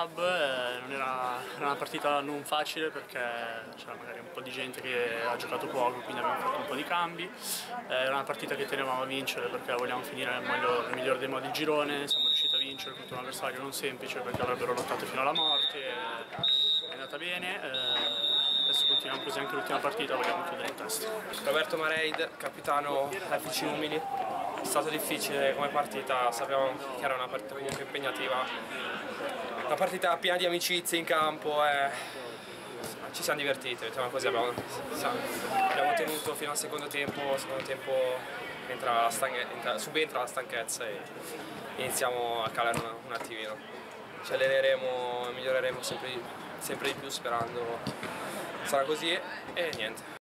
club, era una partita non facile perché c'era magari un po' di gente che ha giocato poco, quindi abbiamo fatto un po' di cambi. Era una partita che tenevamo a vincere perché volevamo finire nel migliore dei modi il girone, siamo riusciti a vincere contro un avversario non semplice perché avrebbero lottato fino alla morte, è andata bene, adesso continuiamo così anche l'ultima partita, vogliamo chiudere in testa. Roberto Mareid, capitano FC Umili. È stato difficile come partita, sappiamo che era una partita comunque impegnativa, una partita piena di amicizie in campo e ci siamo divertiti, diciamo così, abbiamo tenuto fino al secondo tempo subentra la stanchezza e iniziamo a calare un attimino. Ci alleneremo e miglioreremo sempre di più sperando sarà così e niente.